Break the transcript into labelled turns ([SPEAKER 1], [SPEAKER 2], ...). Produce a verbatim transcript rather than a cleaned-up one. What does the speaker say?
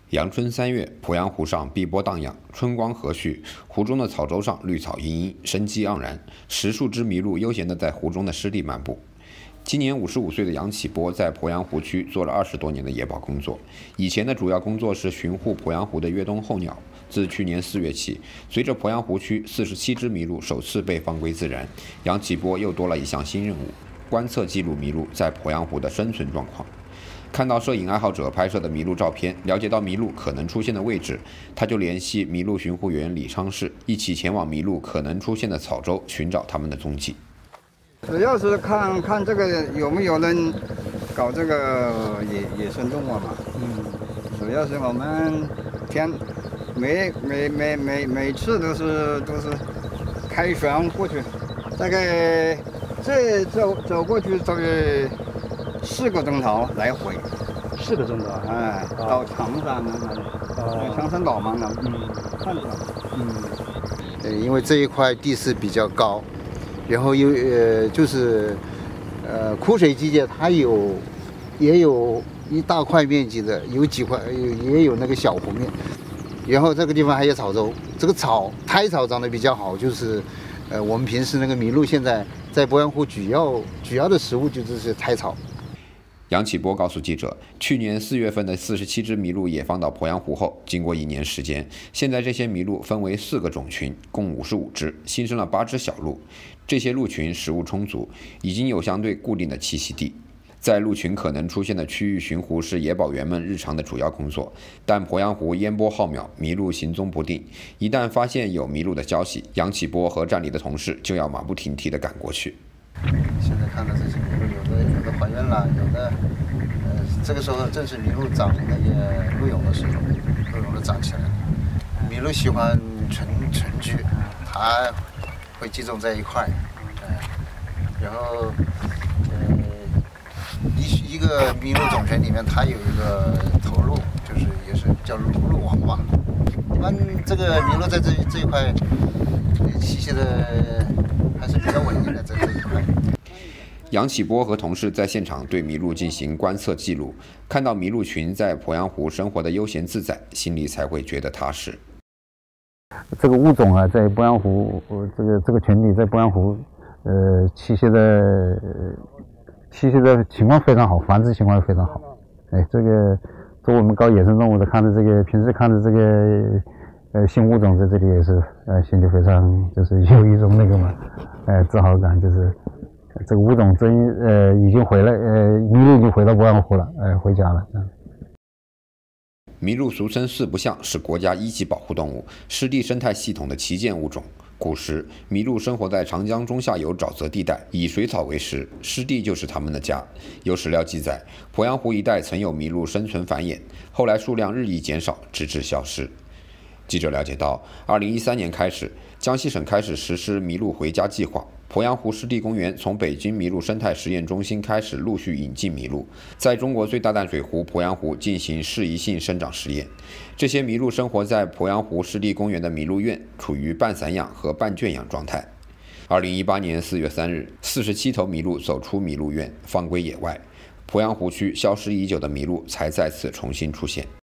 [SPEAKER 1] 阳春三月，鄱阳湖上碧波荡漾，春光和煦，湖中的草洲上绿草茵茵，生机盎然。十数只麋鹿悠闲地在湖中的湿地漫步。今年五十五岁的杨启波在鄱阳湖区做了二十多年的野保工作，以前的主要工作是巡护鄱阳湖的越冬候鸟。自去年四月起，随着鄱阳湖区四十七只麋鹿首次被放归自然，杨启波又多了一项新任务：观测记录麋鹿在鄱阳湖的生存状况。看到摄影爱好者拍摄的麋鹿照片，了解到麋鹿可能出现的位置，他就联系麋鹿巡护员李昌士，一起前往麋鹿可能出现的草洲寻找它们的踪迹。
[SPEAKER 2] 主要是看看这个有没有人搞这个野野生动物嘛。嗯，主要是我们天每每每每每次都是都是开船过去，大概这走走过去大概四个钟头来回。
[SPEAKER 3] 四个钟头，
[SPEAKER 2] 哎，到长山那里，哦，长山岛嘛那，嗯，看着，
[SPEAKER 4] 嗯，呃，因为这一块地势比较高。然后有呃，就是呃，枯水季节它有也有一大块面积的，有几块也有那个小湖面。然后这个地方还有草洲，这个草苔草长得比较好，就是呃，我们平时那个麋鹿现在在鄱阳湖主要主要的食物就这些苔草。
[SPEAKER 1] 杨启波告诉记者，去年四月份的四十七只麋鹿野放到鄱阳湖后，经过一年时间，现在这些麋鹿分为四个种群，共五十五只，新生了八只小鹿。这些鹿群食物充足，已经有相对固定的栖息地。在鹿群可能出现的区域巡湖是野保员们日常的主要工作，但鄱阳湖烟波浩渺，麋鹿行踪不定，一旦发现有麋鹿的消息，杨启波和站里的同事就要马不停蹄地赶过去。
[SPEAKER 4] 现在看到这些麋鹿，有的有的怀孕了，有的呃，这个时候正是麋鹿长那个鹿蛹的时候，鹿蛹都长起来了。麋鹿喜欢群群居，它会集中在一块，呃，然后呃，一一个麋鹿种群里面，它有一个头鹿，就是也是叫鹿鹿王吧。一般这个麋鹿在这这一块栖息的还是比较稳定的，在这一块。
[SPEAKER 1] 杨启波和同事在现场对麋鹿进行观测记录，看到麋鹿群在鄱阳湖生活的悠闲自在，心里才会觉得踏实。
[SPEAKER 3] 这个物种啊，在鄱阳湖，这个这个群体在鄱阳湖，呃，栖息的栖息的情况非常好，繁殖情况非常好。哎，这个作为我们搞野生动物的，看着这个平时看着这个呃新物种在这里也是，呃，心里非常就是有一种那个嘛，呃，自豪感，就是这个物种真呃已经回来，呃，麋鹿已经回到鄱阳湖了，呃，回家了。嗯
[SPEAKER 1] 麋鹿俗称四不像，是国家一级保护动物，湿地生态系统的旗舰物种。古时，麋鹿生活在长江中下游沼泽地带，以水草为食，湿地就是它们的家。有史料记载，鄱阳湖一带曾有麋鹿生存繁衍，后来数量日益减少，直至消失。记者了解到，二零一三年开始，江西省开始实施麋鹿回家计划。鄱阳湖湿地公园从北京麋鹿生态实验中心开始陆续引进麋鹿，在中国最大淡水湖鄱阳湖进行适宜性生长实验。这些麋鹿生活在鄱阳湖湿地公园的麋鹿院，处于半散养和半圈养状态。二零一八年四月三日，四十七头麋鹿走出麋鹿院，放归野外，鄱阳湖区消失已久的麋鹿才再次重新出现。